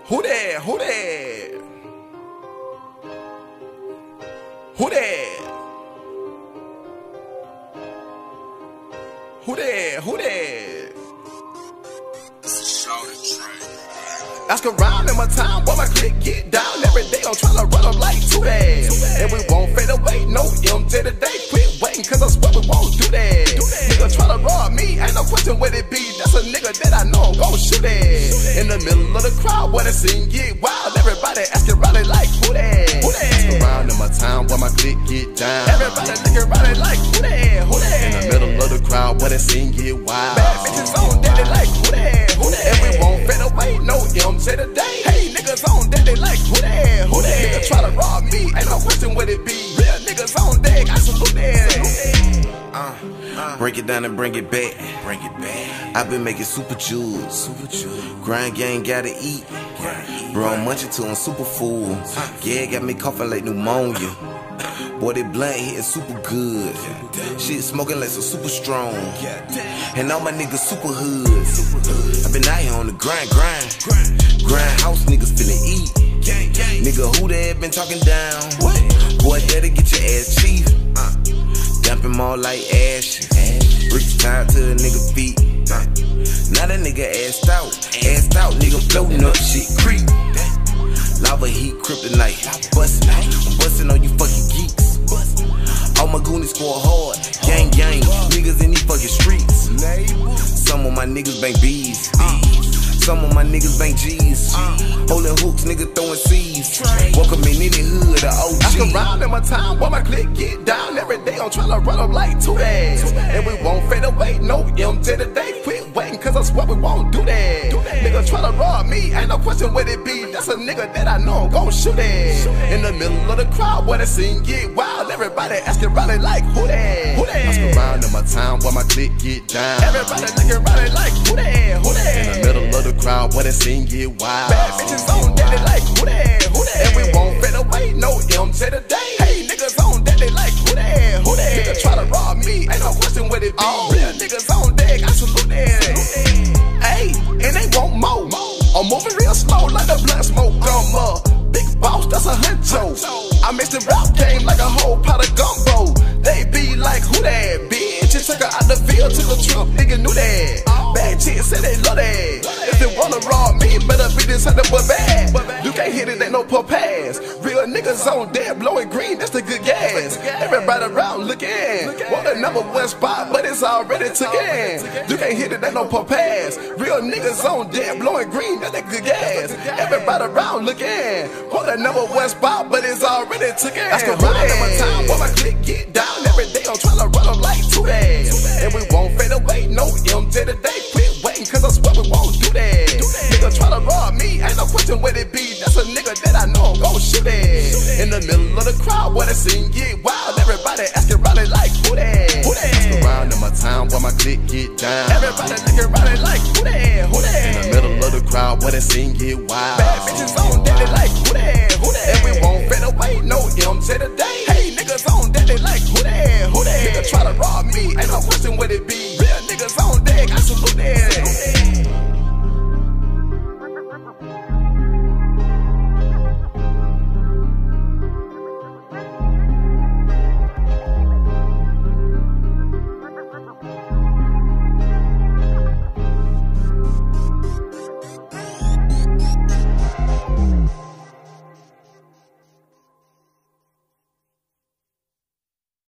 Who that? Who that? Who that? Who that? Who that? Ask around in my time, boy, my clique get down every day. I'm tryna run up like 2 days. And we won't fade away, no MJ today. Quit waiting, cause I swear we won't do that. Nigga tryna rob me, ain't no question what it be. That's a nigga that I know I'm gon' shoot at. In the middle of the crowd, boy, the scene get wild. Everybody asking around it like, who that? Who that? Ask around in my time, boy, my clique get down. Everybody looking around it like, who that? Who that? In the middle of the crowd, boy, the scene get wild. Bad bitches on that, they like, who that? Who that? And we won't fade away, no MJ today. Hey, niggas on that, they like, who that? Who that? Nigga try to rob me, ain't no question what it be. Real niggas on deck, I salute that. Break it down and bring it back. Bring it back. I've been making super jewels. Grind gang gotta eat. Bro, I'm munching till I'm super full. Yeah, got me coughing like pneumonia. Boy, that blunt hitting super good. Shit smoking like some super strong. And all my niggas super hoods. I been out here on the grind. House niggas finna eat. Nigga, who that been talking down? Boy, that'll get your ass chief. Dump him all like ashes. Bricks tied to a nigga feet. Now that nigga assed out, nigga floating up, shit creep. Lava heat, kryptonite, I'm bustin' on you fucking geeks. All my goonies score hard, gang, niggas in these fucking streets. Some of my niggas bang B's, some of my niggas bang G's. Holding hooks, nigga throwing C's. Welcome in any hood, the OG. Ask around in my time, boy, my clique get down every day. I'm tryna run up like 2 days. And we won't fade away, no MJ today. Quit waiting, cause I swear we won't do that. Nigga tryna rob me, ain't no question what it be. That's a nigga that I know I'm gon' shoot at. In the middle of the crowd, boy, the scene get wild. Everybody asking around it like, who that? Who that? Ask around in my time, boy, my clique get down. Everybody looking around it like, who that? Who that? In the middle of the crowd, boy, the scene get wild. Bad bitches on that, they like, who that? Who that? And we won't fade away, no MJ today. Hey, niggas on that, they like, who that? Who that? Nigga try to rob me, ain't no question what it be. Real niggas on deck, I salute that. Hey, and they want more. I'm moving real slow like the black smoke. I'm a big boss, that's a huncho. I mix the rap game like a whole pot of gumbo. They be like, who that? Bitch, you took her out the field, took a trip, nigga knew that. Bad chicks say they love that. If they wanna rob me, better be this hundred but bad. You can't hit it, ain't no pull pass. Real niggas on dead, blowing green, that's the good gas. Everybody around looking, want a number 1 spot, but it's already took in. You can't hit it, ain't no pull pass. Real niggas on dead, blowing green, that's the good gas. Everybody around looking, want a number 1 spot, but it's already took in. Ask around in my time, boy, my clique get down every day. I'm tryna run up like 2 days. And we won't fade away, no MJ today. Quit waiting, cause I swear we won't do that. Nigga tryna rob me, ain't no question what it be. That's a nigga that I know I'm gon' shoot at. In the middle of the crowd, boy, the scene get wild. Everybody asking around it like, who that? Who that? Ask around in my time, boy, my clique get down. Everybody looking around it like, who that? Who that? In the middle of the crowd, boy, the scene get wild. Bad bitches on that, they like, who that? Who that? And we won't fade away, no MJ today. Hey, niggas on that, they like, who that? Who that? Nigga try to rob me, ain't no question what it be. Real niggas on deck, I salute that.